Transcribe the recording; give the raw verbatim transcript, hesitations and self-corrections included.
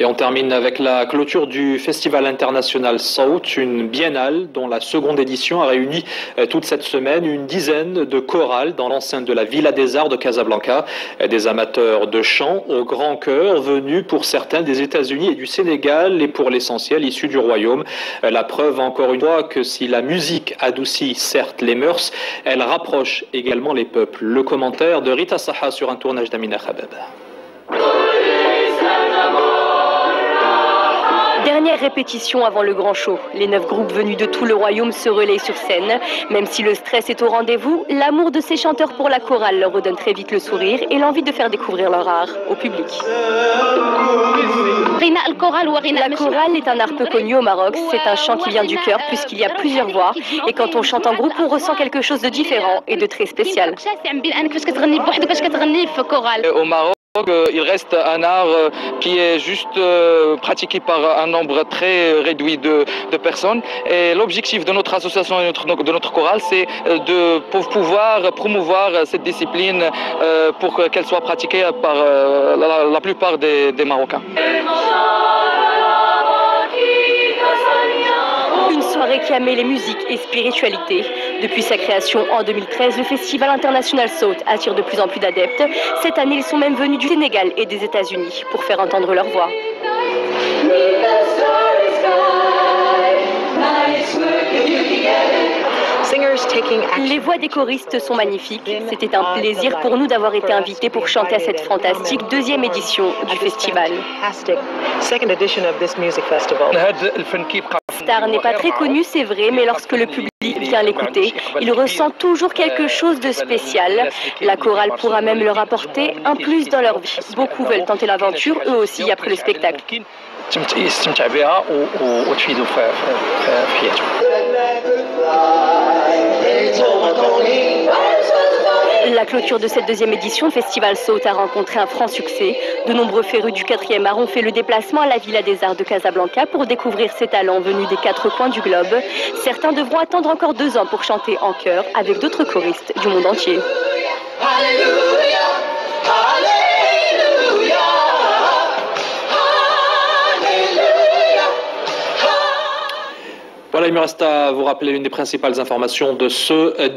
Et on termine avec la clôture du Festival international Saut, une biennale dont la seconde édition a réuni toute cette semaine une dizaine de chorales dans l'enceinte de la Villa des Arts de Casablanca. Des amateurs de chant au grand chœur venus pour certains des États-Unis et du Sénégal et pour l'essentiel issus du royaume. La preuve encore une fois que si la musique adoucit certes les mœurs, elle rapproche également les peuples. Le commentaire de Rita Saha sur un tournage d'Amina Khabab. Dernière répétition avant le grand show. Les neuf groupes venus de tout le royaume se relayent sur scène. Même si le stress est au rendez-vous, l'amour de ces chanteurs pour la chorale leur redonne très vite le sourire et l'envie de faire découvrir leur art au public. La chorale est un art peu connu au Maroc. C'est un chant qui vient du cœur puisqu'il y a plusieurs voix. Et quand on chante en groupe, on ressent quelque chose de différent et de très spécial. Au Maroc, il reste un art qui est juste pratiqué par un nombre très réduit de, de personnes. Et l'objectif de notre association et notre, de notre chorale, c'est de pouvoir promouvoir cette discipline pour qu'elle soit pratiquée par la, la plupart des, des Marocains. Une soirée qui a mêlé musique et spiritualité. Depuis sa création en deux mille treize, le Festival international Saut attire de plus en plus d'adeptes. Cette année, ils sont même venus du Sénégal et des États-Unis pour faire entendre leur voix. Les voix des choristes sont magnifiques. C'était un plaisir pour nous d'avoir été invités pour chanter à cette fantastique deuxième édition du festival. Star n'est pas très connu, c'est vrai, mais lorsque le public vient l'écouter, il ressent toujours quelque chose de spécial. La chorale pourra même leur apporter un plus dans leur vie. Beaucoup veulent tenter l'aventure, eux aussi, après le spectacle. La clôture de cette deuxième édition du Festival Saut a rencontré un franc succès. De nombreux férus du quatrième art ont fait le déplacement à la Villa des Arts de Casablanca pour découvrir ces talents venus des quatre coins du globe. Certains devront attendre encore deux ans pour chanter en chœur avec d'autres choristes du monde entier. Voilà, il me reste à vous rappeler l'une des principales informations de ce